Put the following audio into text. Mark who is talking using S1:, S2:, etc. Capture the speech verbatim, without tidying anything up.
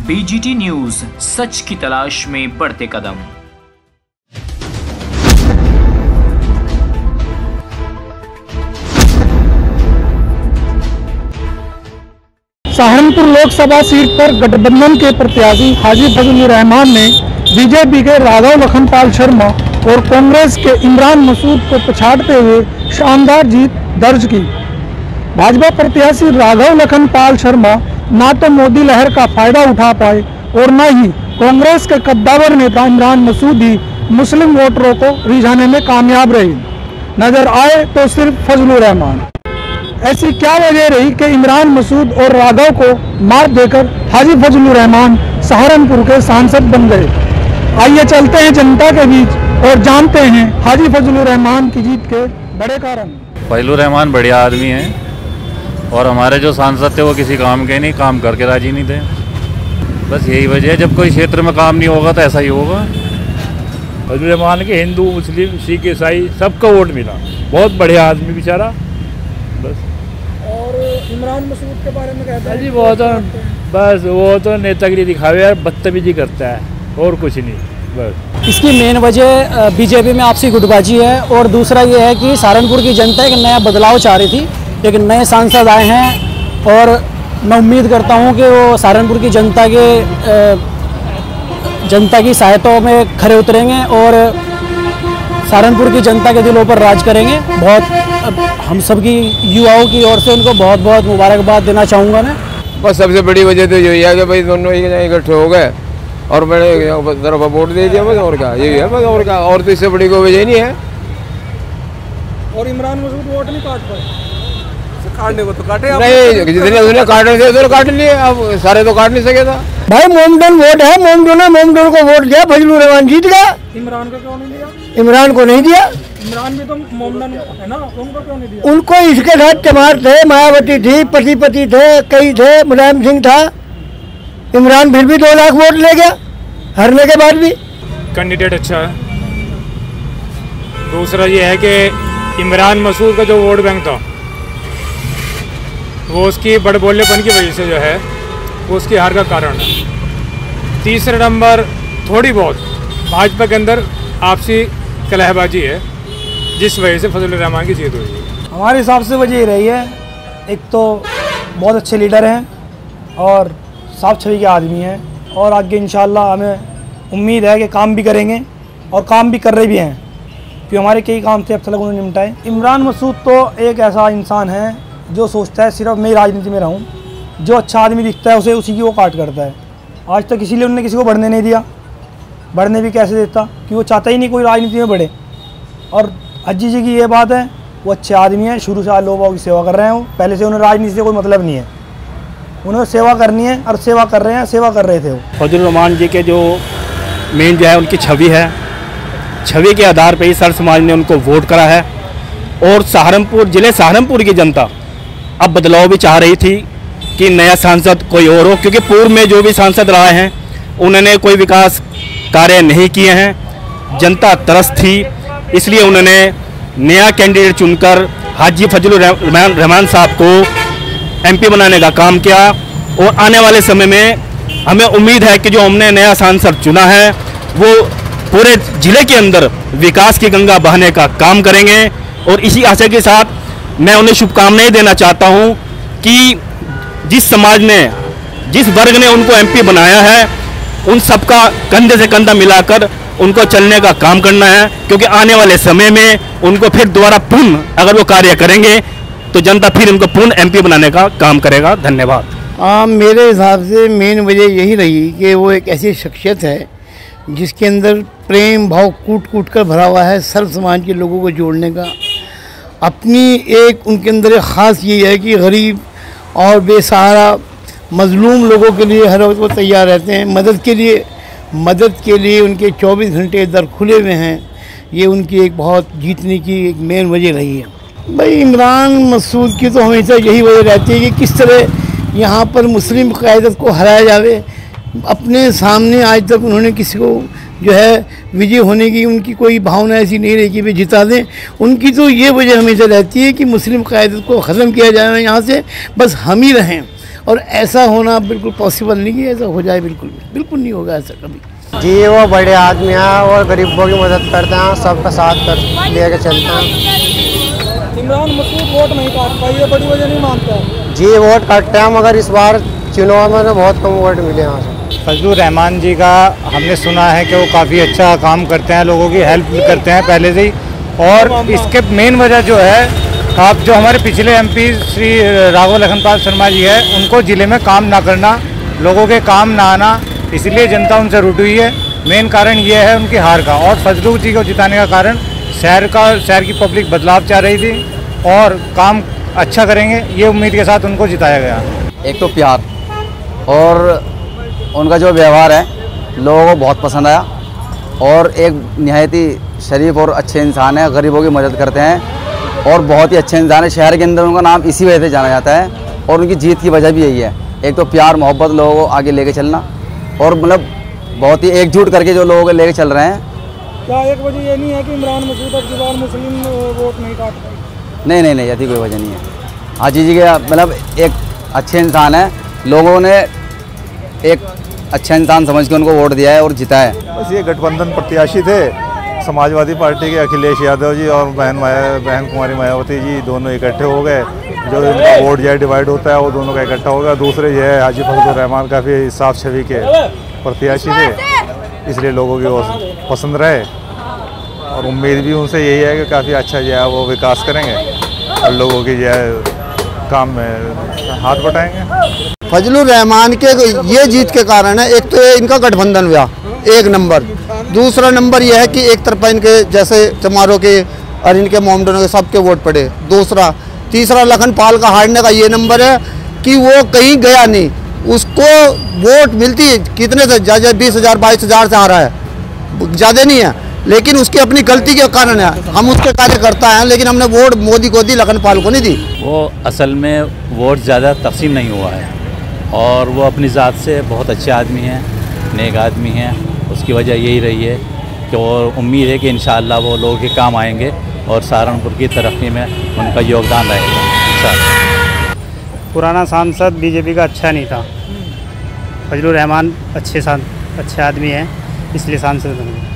S1: BGT news, सच की तलाश में बढ़ते कदम।
S2: सहारनपुर लोकसभा सीट पर गठबंधन के प्रत्याशी हाजी फजलुर रहमान ने बीजेपी के राघव लखनपाल शर्मा और कांग्रेस के इमरान मसूद को पछाड़ते हुए शानदार जीत दर्ज की। भाजपा प्रत्याशी राघव लखनपाल शर्मा न तो मोदी लहर का फायदा उठा पाए और न ही कांग्रेस के कद्दावर नेता इमरान मसूद ही मुस्लिम वोटरों को रिझाने में कामयाब रहे। नजर आए तो सिर्फ फजलुर रहमान। ऐसी क्या वजह रही कि इमरान मसूद और राघव को मात देकर हाजी फजलुर रहमान सहारनपुर के सांसद बन गए। आइए चलते हैं जनता के बीच और जानते हैं हाजी फजलुर रहमान की जीत के बड़े कारण।
S3: फजलुर रहमान बढ़िया आदमी हैं और हमारे जो सांसद थे वो किसी काम के नहीं, काम करके राजी नहीं थे। बस यही वजह है, जब कोई क्षेत्र में काम नहीं होगा तो ऐसा ही होगा।
S4: फजलुर रहमान के हिंदू, मुस्लिम, सिख, ईसाई सबका वोट मिला। बहुत बढ़िया आदमी बेचारा। बस
S2: और इमरान मसूद के बारे में कहते हैं
S4: जी, वो तो बस वो तो नेतागिरी दिखावे यार, बदतमीजी करता है और कुछ नहीं। बस
S5: इसकी मेन वजह बीजेपी में आपसी गुटबाजी है और दूसरा ये है कि सहारनपुर की जनता एक नया बदलाव चाह रही थी, लेकिन नए सांसद आए हैं और मैं उम्मीद करता हूं कि वो सहारनपुर की जनता के जनता की सहायता में खरे उतरेंगे और सहारनपुर की जनता के दिलों पर राज करेंगे। बहुत हम सब की युवाओं की ओर से उनको बहुत बहुत मुबारकबाद देना चाहूँगा मैं।
S6: बस सबसे बड़ी वजह तो यही है कि भाई दोनों इकट्ठे हो गए और मैंने तरफ वोट दे दिया बस, और क्या यही है बस, और क्या, और तो इससे बड़ी कोई वजह नहीं है।
S2: और इमरान मसूद वोट नहीं काट पाए।
S6: काटने को तो काटे नहीं, जितने उसने काटने थे तो काट लिए, अब सारे तो काट नहीं सके था।
S2: भाई मोमडन वोट है, मोमडन ने मोमडन को वोट दिया, फजलुर रहमान जीत गया। इमरान को क्यों नहीं दिया? इमरान को नहीं दिया। इमरान भी तो मोमडन है ना, उनको क्यों नहीं दिया? उनको इसके साथ चमार थे, मायावती थी, पति पति थे, कई थे, मुलायम सिंह था। इमरान फिर भी दो लाख वोट ले गया हारने के बाद भी।
S7: कैंडिडेट अच्छा है। दूसरा ये है कि इमरान मसूद का जो वोट बैंक था वो उसकी बड़बोलेपन की वजह से जो है वो उसकी हार का कारण है। तीसरा नंबर थोड़ी बहुत भाजपा के अंदर आपसी कलहबाजी है जिस वजह से फजलुर रहमान की जीत हुई है।
S5: हमारे हिसाब से वजह ये रही है, एक तो बहुत अच्छे लीडर हैं और साफ छवि के आदमी हैं और आगे इंशाल्लाह हमें उम्मीद है कि काम भी करेंगे और काम भी कर रहे भी हैं, क्योंकि हमारे कई काम थे अब तक उन्होंने निपटाए। इमरान मसूद तो एक ऐसा इंसान है जो सोचता है सिर्फ मैं राजनीति में रहूं, जो अच्छा आदमी दिखता है उसे उसी की वो काट करता है। आज तक इसीलिए उन्होंने किसी को बढ़ने नहीं दिया। बढ़ने भी कैसे देता कि वो चाहता ही नहीं कोई राजनीति में बढ़े। और अज्जी जी की ये बात है, वो अच्छे आदमी हैं, शुरू से लोगों की सेवा कर रहे हैं। वो पहले से उन्हें राजनीति से कोई मतलब नहीं है, उन्हें सेवा करनी है और सेवा कर रहे हैं, सेवा कर रहे थे वो।
S8: फजलुर रहमान जी के जो मेन जो है उनकी छवि है, छवि के आधार पर ही सर समाज ने उनको वोट करा है और सहारनपुर जिले सहारनपुर की जनता अब बदलाव भी चाह रही थी कि नया सांसद कोई और हो, क्योंकि पूर्व में जो भी सांसद रहे हैं उन्होंने कोई विकास कार्य नहीं किए हैं। जनता तरस थी, इसलिए उन्होंने नया कैंडिडेट चुनकर हाजी फजलुर रहमान साहब को एमपी बनाने का काम किया और आने वाले समय में हमें उम्मीद है कि जो हमने नया सांसद चुना है वो पूरे जिले के अंदर विकास की गंगा बहाने का काम करेंगे। और इसी आशा के साथ मैं उन्हें शुभकामनाएं देना चाहता हूं कि जिस समाज ने, जिस वर्ग ने उनको एमपी बनाया है, उन सबका कंधे से कंधा मिलाकर उनको चलने का काम करना है, क्योंकि आने वाले समय में उनको फिर दोबारा पुनः अगर वो कार्य करेंगे तो जनता फिर उनको पुनः एमपी बनाने का काम करेगा। धन्यवाद।
S2: हाँ, मेरे हिसाब से मेन वजह यही रही कि वो एक ऐसी शख्सियत है जिसके अंदर प्रेम भाव कूट कूट कर भरा हुआ है, सर्व समाज के लोगों को जोड़ने का। अपनी एक उनके अंदर एक ख़ास ये है कि गरीब और बेसहारा मजलूम लोगों के लिए हर वक्त वो तैयार रहते हैं, मदद के लिए मदद के लिए उनके चौबीस घंटे दर खुले हुए हैं। ये उनकी एक बहुत जीतने की एक मेन वजह रही है। भाई इमरान मसूद की तो हमेशा यही वजह रहती है कि किस तरह यहाँ पर मुस्लिम क़यादत को हराया जावे। अपने सामने आज तक उन्होंने किसी को जो है विजय होने की उनकी कोई भावना ऐसी नहीं रही कि वे जिता दें। उनकी तो ये वजह हमेशा रहती है कि मुस्लिम क़यादत को ख़त्म किया जाए, यहाँ से बस हम ही रहें।
S9: और ऐसा होना बिल्कुल पॉसिबल नहीं है, ऐसा हो जाए बिल्कुल बिल्कुल नहीं होगा ऐसा कभी।
S10: जी वो बड़े आदमी हैं और गरीबों की मदद करते हैं, सबका साथ कर लेके चलते हैं।
S2: इमरान मसूद वोट नहीं काट पाई है, बड़ी वजह नहीं मानता है।
S10: जी वोट काटते हैं मगर इस बार चुनाव में तो बहुत कम वोट मिले यहाँ से।
S11: फजलुर रहमान जी का हमने सुना है कि वो काफ़ी अच्छा काम करते हैं, लोगों की हेल्प भी करते हैं पहले से ही। और इसके मेन वजह जो है, आप जो हमारे पिछले एमपी श्री राघव लखनपाल शर्मा जी है, उनको ज़िले में काम ना करना, लोगों के काम ना आना, इसलिए जनता उनसे रूठी हुई है। मेन कारण ये है उनकी हार का। और फजलुर जी को जिताने का कारण शहर का शहर की पब्लिक बदलाव चाह रही थी और काम अच्छा करेंगे, ये उम्मीद के साथ उनको जिताया गया।
S12: एक तो प्यार और उनका जो व्यवहार है लोगों को बहुत पसंद आया, और एक निहायत ही शरीफ और अच्छे इंसान है, गरीबों की मदद करते हैं और बहुत ही अच्छे इंसान है। शहर के अंदर उनका नाम इसी वजह से जाना जाता है और उनकी जीत की वजह भी यही है। एक तो प्यार मोहब्बत, लोगों को आगे लेके चलना, और मतलब बहुत ही एकजुट करके जो लोगों को लेके चल रहे हैं।
S2: क्या एक वजह ये नहीं है कि इमरान मसूद अब की बार मुस्लिम वोट नहीं काट पाए?
S12: नहीं नहीं नहीं, ऐसी कोई वजह नहीं है। हाजी जी के मतलब एक अच्छे इंसान है, लोगों ने एक अच्छा इंसान समझ के उनको वोट दिया है और जिता है।
S13: बस ये गठबंधन प्रत्याशी थे समाजवादी पार्टी के अखिलेश यादव जी और बहन माया बहन कुमारी मायावती जी, दोनों इकट्ठे हो गए। जो इनका वोट जो डिवाइड होता है वो दोनों का इकट्ठा हो गया। दूसरे ये है हाजी फजलुर रहमान काफ़ी साफ छवि के प्रत्याशी थे, इसलिए लोगों की वो पसंद रहे और उम्मीद भी उनसे यही है कि काफ़ी अच्छा जो है वो विकास करेंगे और लोगों की जो है काम में हाथ बटाएंगे।
S9: फजलुर रहमान के ये जीत के कारण है, एक तो ये इनका गठबंधन हुआ एक नंबर, दूसरा नंबर यह है कि एक तरफा इनके जैसे चमारों के और इनके मोमडनों के सबके वोट पड़े, दूसरा तीसरा लखनपाल का हारने का ये नंबर है कि वो कहीं गया नहीं, उसको वोट मिलती कितने से ज़्यादा बीस हज़ार बाईस हज़ार से आ रहा है, ज़्यादा नहीं है, लेकिन उसकी अपनी गलती के कारण है। हम उसके कार्यकर्ता हैं लेकिन हमने वोट मोदी को दी, लखनपाल को नहीं दी।
S3: वो असल में वोट ज़्यादा तकसीम नहीं हुआ है और वो अपनी ज़ात से बहुत अच्छे आदमी हैं, नेक आदमी हैं। उसकी वजह यही रही है कि वो उम्मीद है कि इंशाअल्लाह वो लोगों के काम आएंगे और सहारनपुर की तरक्की में उनका योगदान रहेगा।
S11: पुराना सांसद बीजेपी का अच्छा नहीं था, फजलुर रहमान अच्छे अच्छे आदमी हैं, इसलिए सांसद बने।